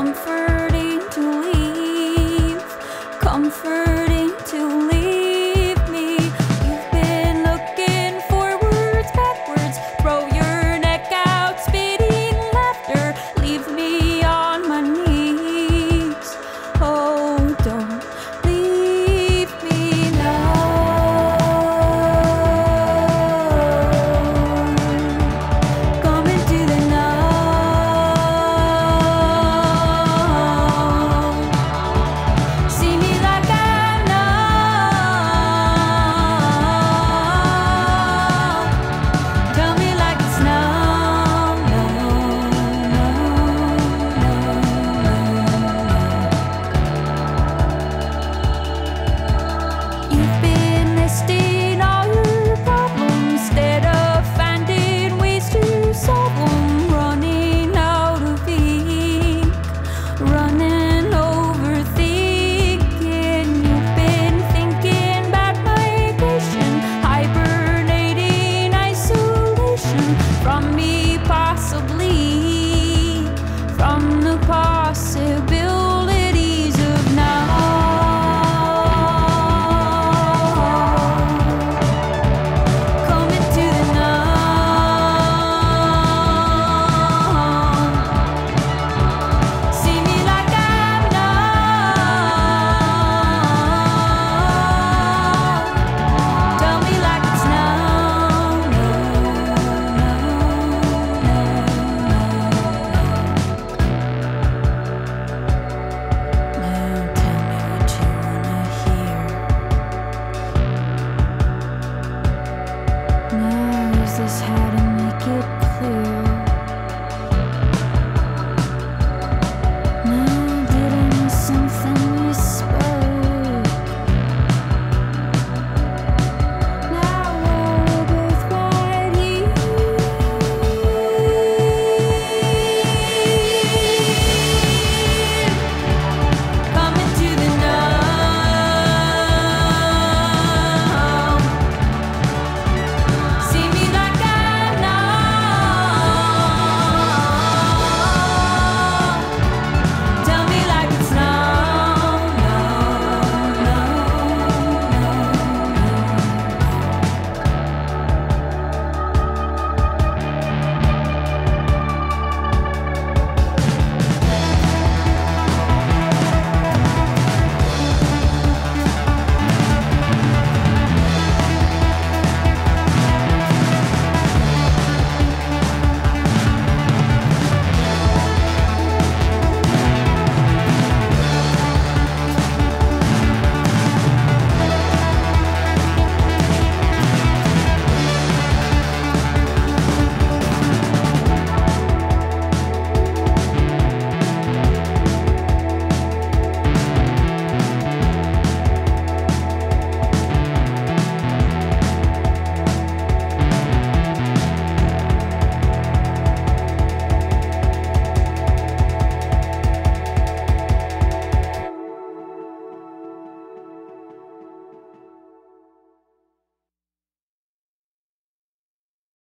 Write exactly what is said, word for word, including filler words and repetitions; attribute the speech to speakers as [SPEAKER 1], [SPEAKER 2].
[SPEAKER 1] comforting to leave, comforting to leave me. You've been looking forwards, backwards, throw your neck out, spitting laughter, leave me on my knees. Oh, don't leave me now. Come into the now. See me like I know. Tell me like it's now, no, no, no, no. You've been listing all your problems instead of finding ways to solve them. Running out of ink, running overthinking. You've been thinking about migration, hibernating isolation from me, possibly from the possibility.